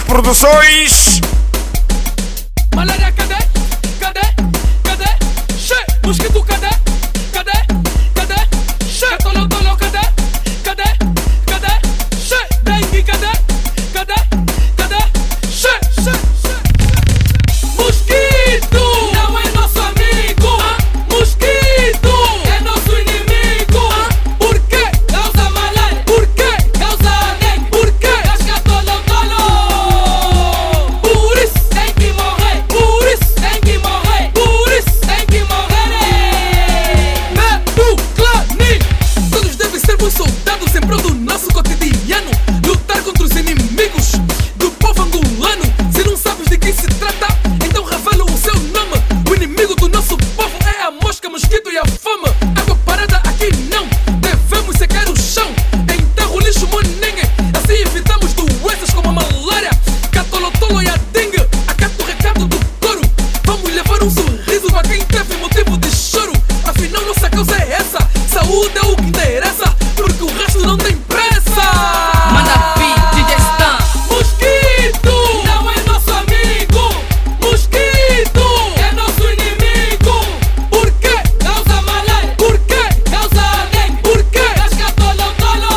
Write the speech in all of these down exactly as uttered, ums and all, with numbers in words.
Produções. Malária, cadê? Cadê? Cadê? Che, mosquito, cadê? Cadê? Cadê? Che, tolo, tolo, cadê? Cadê? Cadê? Che, dengue, cadê? Cadê? Cadê? Che, che, che. Mosquito não é nosso amigo. Ah, mosquito é nosso inimigo. Ah, por quê? Causa malária. Por quê? Causa dengue. Por quê? Casca, tolo, tolo. Por isso tem que morrer. Por isso tem que morrer. Por isso tem que morrer. Medo, clane. Todos devem ser bons soldados em prol do nosso cotidiano. Lutar contra os inimigos do povo angolano. Se não sabes de quem se trata, então revela o seu nome. O inimigo do nosso povo é a mosca, mosquito e a fome. Água parada aqui não, devemos secar o chão. Enterra o lixo monengue, assim evitamos doenças como a malária, catolotolo e a dengue. Acata o recado do coro, vamos levar um sorriso a quem teve motivo de choro. Afinal nossa causa é essa, saúde é o que interessa, porque o resto não tem pressa. Manda beat, D J Stan. Mosquito não é nosso amigo. Mosquito é nosso inimigo. Por quê? Causa malária. Por quê? Causa dengue. Por quê? Casca, tolo, tolo.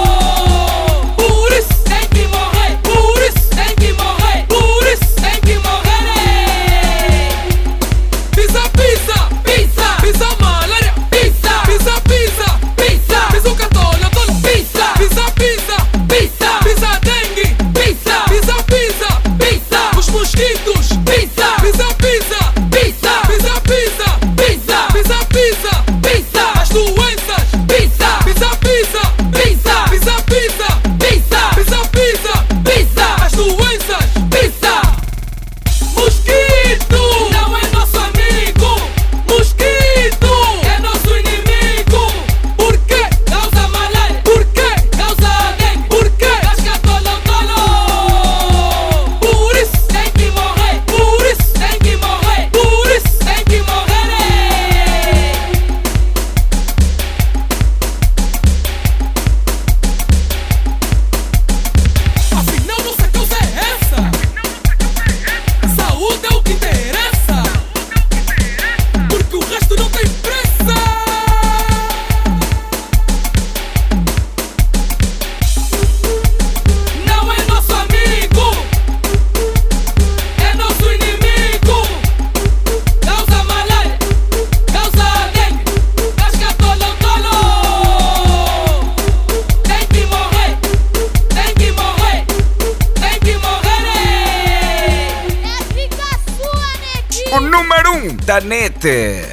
Por isso tem que morrer. Por isso tem que morrer. Por isso tem que morrer. Pisa, pisa, pisa, pisa malária. Pisa, pisa, pisa, pisa, pisa o catolo, tolo. Pisa, pisa, pisa, pisa, pisa dengue. Pisa, pisa, pisa, pisa os mosquitos. Pisa, pisa, pisa, pisa, pisa, pisa, pisa, pisa, pisa, pisa as doenças. Pisa, pisa, pisa, pisa, pisa, pisa, pisa, pisa, pisa, pisa as doenças. Pisa. Mosquito não é nosso amigo. Mosquito é nosso inimigo. Por quê? Causa malária. Por quê? Causa dengue. Por quê? Casca, tolo, tolo. Por isso tem que morrer. Por isso tem que morrer. Por isso tem que morrer. Afinal nossa causa é essa. Saúde é o que interessa, porque o resto não tem pressa. Não é nosso amigo, é nosso inimigo. Causa malária, causa dengue, casca, tolo, tolo. Tem que morrer, tem que morrer, tem que morrer. O número um da net.